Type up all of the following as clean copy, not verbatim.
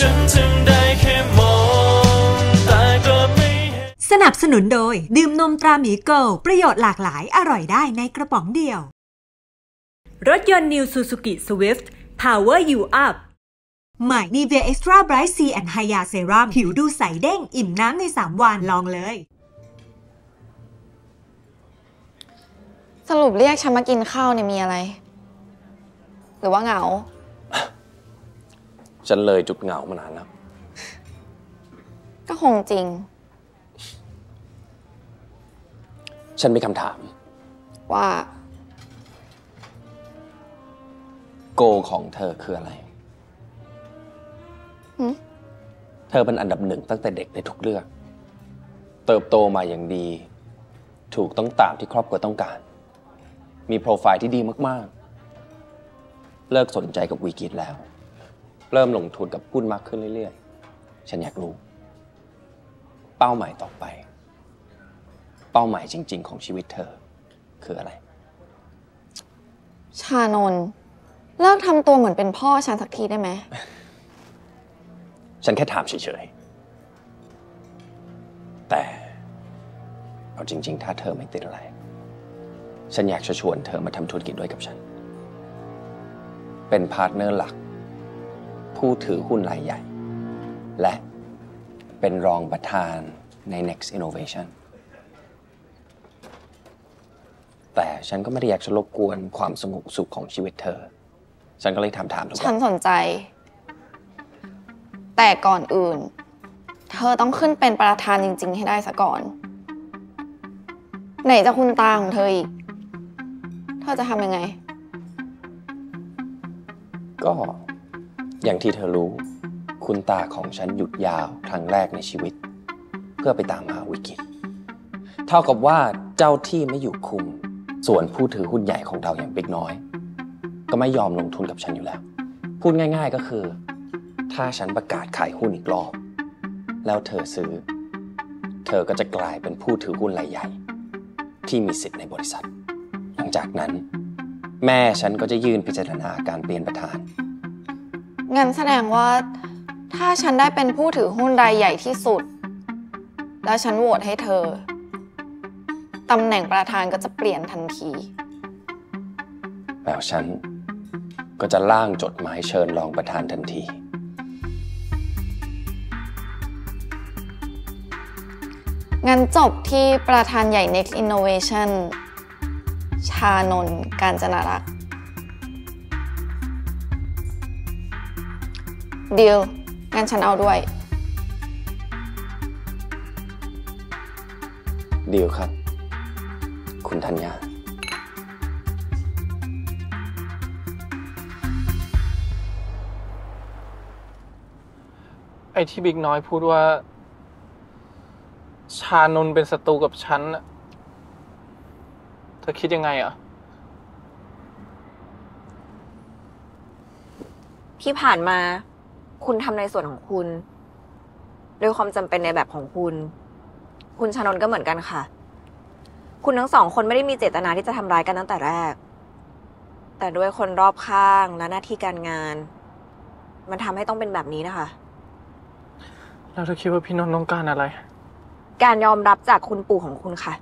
ฉันถึงได้แค่มองแต่ก็ไม่สนับสนุนโดยดื่มนมตราหมีโกลประโยชน์หลากหลายอร่อยได้ในกระป๋องเดียวรถยนต์ New Suzuki Swift Power You Up ใหม่ Nivea Extra Bright C and Hya Serum ผิวดูใสเด้งอิ่มน้ำใน3 วันลองเลยสรุปเรียกฉันมากินข้าวเนี่ยมีอะไรหรือว่าเหงาฉันเลยจุดเหงามานานแล้วก็คงจริงฉันมีคำถามว่าโกของเธอคืออะไรเธอเป็นอันดับ1ตั้งแต่เด็กในทุกเรื่องเติบโตมาอย่างดีถูกต้องตามที่ครอบครัวต้องการมีโปรไฟล์ที่ดีมากๆเลิกสนใจกับวีกิจแล้วเริ่มลงทุนกับหุ้นมากขึ้นเรื่อยๆฉันอยากรู้เป้าหมายต่อไปเป้าหมายจริงๆของชีวิตเธอคืออะไรชานนท์เลิกทำตัวเหมือนเป็นพ่อฉันสักทีได้ไหมฉันแค่ถามเฉยๆแต่เอาจริงๆถ้าเธอไม่ติดอะไรฉันอยากจะชวนเธอมาทำธุรกิจด้วยกับฉันเป็นพาร์ทเนอร์หลักผู้ถือหุ้นรายใหญ่และเป็นรองประธานใน Next Innovation แต่ฉันก็ไม่ได้อยากจะรบกวนความสงบสุขของชีวิตเธอฉันก็เลยถามทุกคนฉันสนใจแต่ก่อนอื่นเธอต้องขึ้นเป็นประธานจริงๆให้ได้ซะก่อนไหนจะคุณตาของเธออีกเธอจะทำยังไงก็อย่างที่เธอรู้คุณตาของฉันหยุดยาวครั้งแรกในชีวิตเพื่อไปตามหาวิกฤตเท่ากับว่าเจ้าที่ไม่อยู่คุมส่วนผู้ถือหุ้นใหญ่ของเราอย่างบิ๊กน้อยก็ไม่ยอมลงทุนกับฉันอยู่แล้วพูดง่ายๆก็คือถ้าฉันประกาศขายหุ้นอีกรอบแล้วเธอซื้อเธอก็จะกลายเป็นผู้ถือหุ้นรายใหญ่ที่มีสิทธิ์ในบริษัทหลังจากนั้นแม่ฉันก็จะยื่นพิจารณาการเปลี่ยนประธานงั้นแสดงว่าถ้าฉันได้เป็นผู้ถือหุ้นรายใหญ่ที่สุดแล้วฉันโหวตให้เธอตำแหน่งประธานก็จะเปลี่ยนทันทีแล้วฉันก็จะร่างจดหมายเชิญรองประธานทันทีงั้นจบที่ประธานใหญ่ Next Innovation ชานนท์ กาญจนารักษ์ดีลงั้นฉันเอาด้วยดีลครับคุณธัญญาไอ้ที่บิ๊กน้อยพูดว่าชานนท์เป็นศัตรูกับฉันน่ะเธอคิดยังไงอ่ะที่ผ่านมาคุณทำในส่วนของคุณด้วยความจำเป็นในแบบของคุณคุณชานนท์ก็เหมือนกันค่ะคุณทั้ง2 คนไม่ได้มีเจตนาที่จะทำร้ายกันตั้งแต่แรกแต่ด้วยคนรอบข้างและหน้าที่การงานมันทำให้ต้องเป็นแบบนี้นะคะแล้วเธอคิดว่าพี่นนท์ต้องการอะไรการยอมรับจากคุณปู่ของคุณค่ะ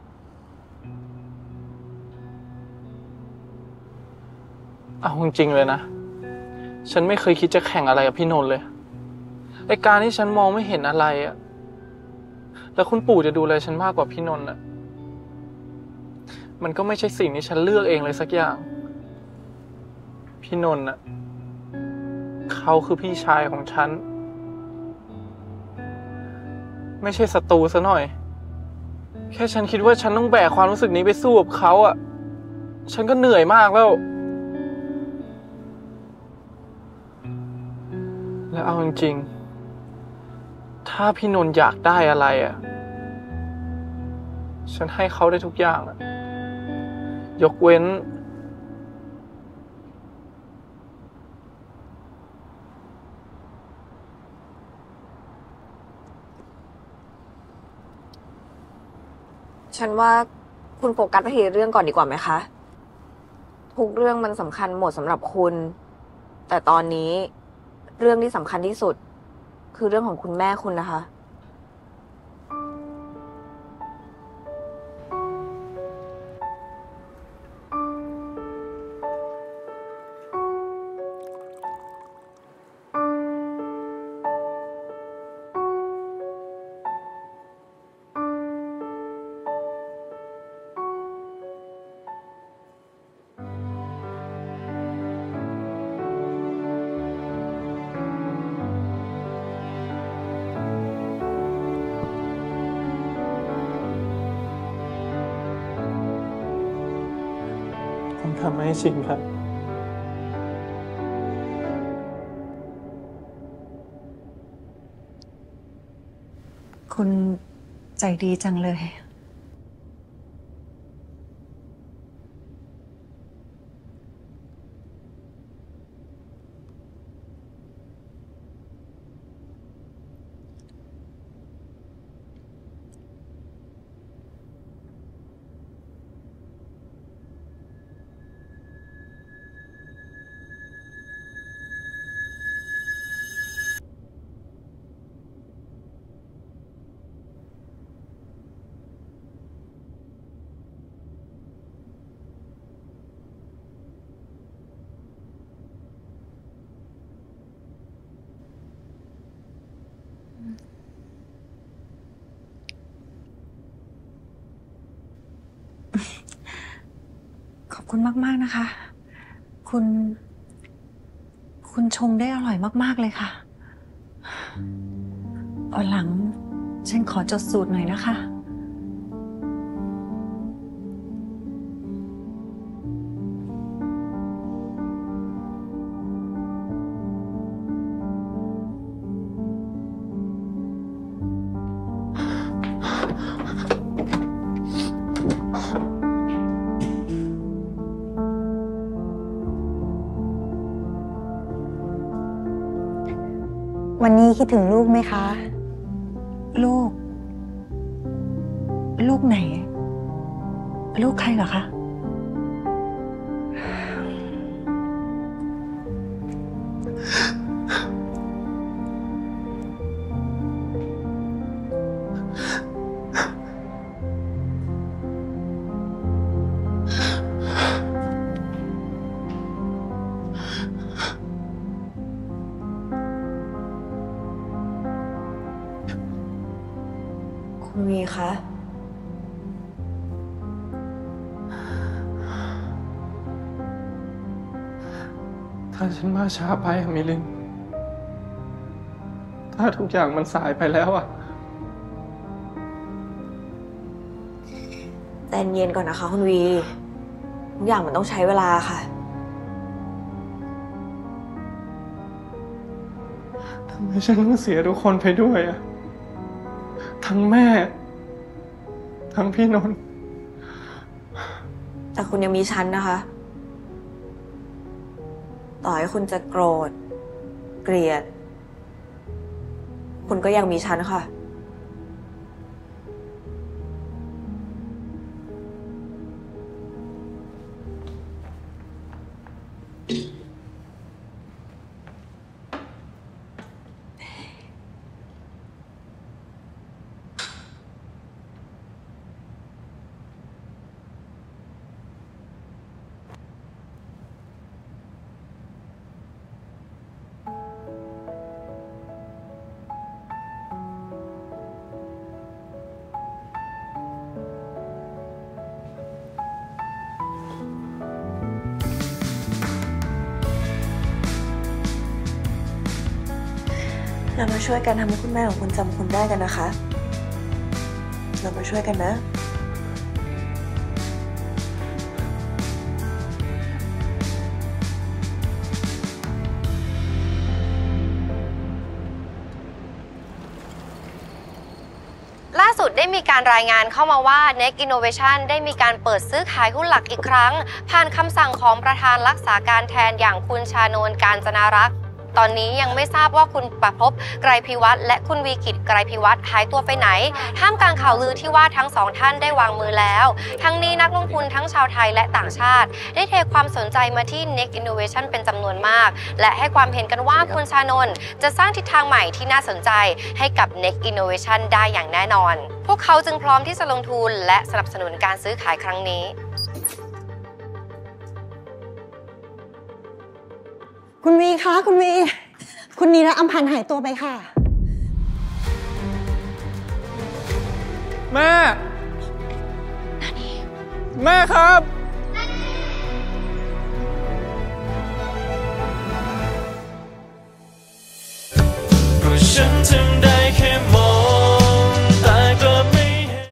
เอาจริงๆเลยนะฉันไม่เคยคิดจะแข่งอะไรกับพี่นนท์เลยไอ้การที่ฉันมองไม่เห็นอะไรอะแล้วคุณปู่จะดูแลฉันมากกว่าพี่นนท์อะมันก็ไม่ใช่สิ่งที่ฉันเลือกเองเลยสักอย่างพี่นนท์อะเขาคือพี่ชายของฉันไม่ใช่ศัตรูซะหน่อยแค่ฉันคิดว่าฉันต้องแบกความรู้สึกนี้ไปสู้กับเขาอะฉันก็เหนื่อยมากแล้วและเอาจริงๆถ้าพี่นนท์อยากได้อะไรอะฉันให้เขาได้ทุกอย่างอะยกเว้นฉันว่าคุณโฟกัสไปทีเรื่องก่อนดีกว่าไหมคะทุกเรื่องมันสำคัญหมดสำหรับคุณแต่ตอนนี้เรื่องที่สำคัญที่สุดคือเรื่องของคุณแม่คุณนะคะผมทำให้จริงครับคุณใจดีจังเลย ขอบคุณมากๆนะคะ คุณชงได้อร่อยมากๆเลยค่ะวันหลังฉันขอจดสูตรหน่อยนะคะวันนี้คิดถึงลูกไหมคะลูกไหน ลูกใครเหรอคะคุณวีคะถ้าฉันมาช้าไปอะมิลิน ถ้าทุกอย่างมันสายไปแล้วอะใจเย็นก่อนนะคะคุณวี ทุกอย่างมันต้องใช้เวลาค่ะทำไมฉันต้องเสียทุกคนไปด้วยอะทั้งแม่ ทั้งพี่นนท์แต่คุณยังมีฉันนะคะ ต่อให้คุณจะโกรธ เกลียด คุณก็ยังมีฉันค่ะ เรามาช่วยกันทำให้คุณแม่ของคุณจำคุณได้กันนะคะ เรามาช่วยกันนะล่าสุดได้มีการรายงานเข้ามาว่า Next Innovation ได้มีการเปิดซื้อขายหุ้นหลักอีกครั้งผ่านคำสั่งของประธานรักษาการแทนอย่างคุณชานนท์ กาญจนารักษ์ตอนนี้ยังไม่ทราบว่าคุณประภพไกรพิวัตรและคุณวีกิจไกรพิวัตรหายตัวไปไหนท่ามกลางข่าวลือที่ว่าทั้งสองท่านได้วางมือแล้วทั้งนี้นักลงทุนทั้งชาวไทยและต่างชาติได้เทความสนใจมาที่ Next Innovation เป็นจำนวนมากและให้ความเห็นกันว่าคุณชานนท์จะสร้างทิศทางใหม่ที่น่าสนใจให้กับ Next Innovation ได้อย่างแน่นอนพวกเขาจึงพร้อมที่จะลงทุนและสนับสนุนการซื้อขายครั้งนี้คุณวีคะคุณวีคุณนีและอำพันธ์หายตัวไปค่ะแม่แม่ครับเพราะฉันทำได้